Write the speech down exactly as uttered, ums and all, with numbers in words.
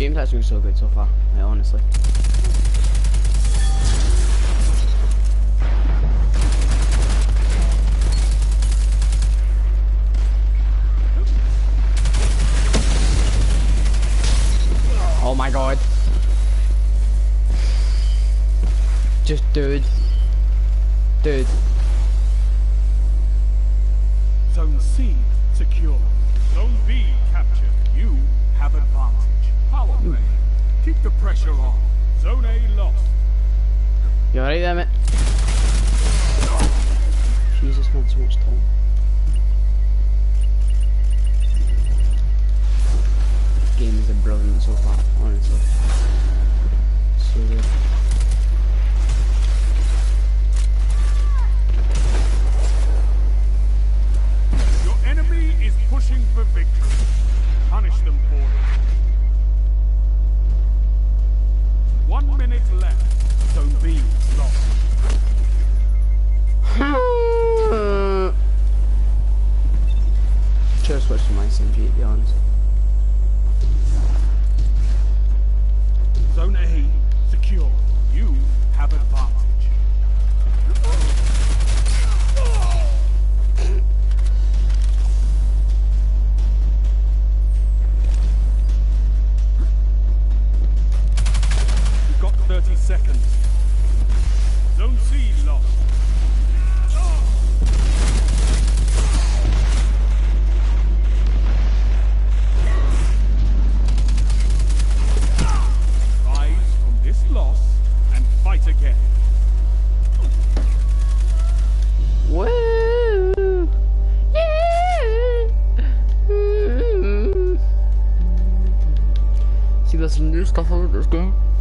gameplay's been so good so far, like, honestly. Oh my god. Just dude. Dude. Zone C secure. Zone B captured. You have advantage. Power play. Keep the pressure on. Zone A lost. You alright there, mate? Jesus, man, so much time. Games are brilliant so far, honestly. So good. Your enemy is pushing for victory. Punish them for it. One minute left. Zone B lost. Should have switched to my S M G to be honest. Zone A secure. You have advantage. You've got thirty seconds. Zone C lost. Loss and fight again. Woo! See, there's some new stuff out of this game.